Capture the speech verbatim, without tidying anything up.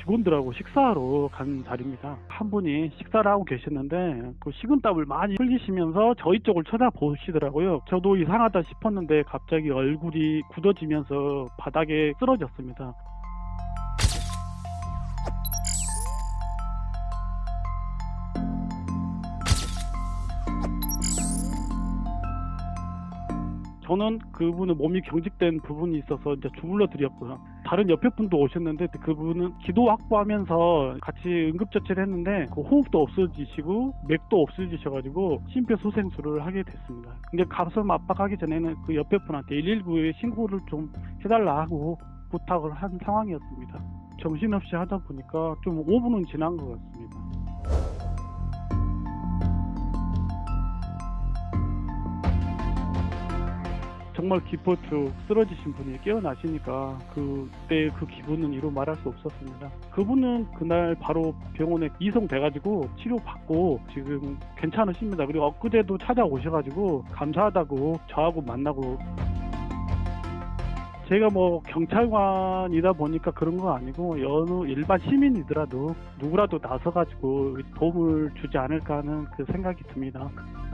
직원들하고 식사하러 간 자리입니다. 한 분이 식사를 하고 계셨는데 그 식은땀을 많이 흘리시면서 저희 쪽을 쳐다보시더라고요. 저도 이상하다 싶었는데 갑자기 얼굴이 굳어지면서 바닥에 쓰러졌습니다. 저는 그분은 몸이 경직된 부분이 있어서 이제 주물러 드렸고요. 다른 옆에 분도 오셨는데 그분은 기도 확보하면서 같이 응급처치를 했는데 그 호흡도 없어지시고 맥도 없어지셔가지고 심폐소생술을 하게 됐습니다. 근데 가슴 압박하기 전에는 그 옆에 분한테 일일구에 신고를 좀 해달라 하고 부탁을 한 상황이었습니다. 정신없이 하다 보니까 좀 오 분은 지난 것 같습니다. 정말 기포쭉 쓰러지신 분이 깨어나시니까 그때 그 기분은 이루 말할 수 없었습니다. 그분은 그날 바로 병원에 이송돼가지고 치료받고 지금 괜찮으십니다. 그리고 엊그제도 찾아오셔가지고 감사하다고 저하고 만나고, 제가 뭐 경찰관이다 보니까 그런 거 아니고 여느 일반 시민이더라도 누구라도 나서가지고 도움을 주지 않을까 하는 그 생각이 듭니다.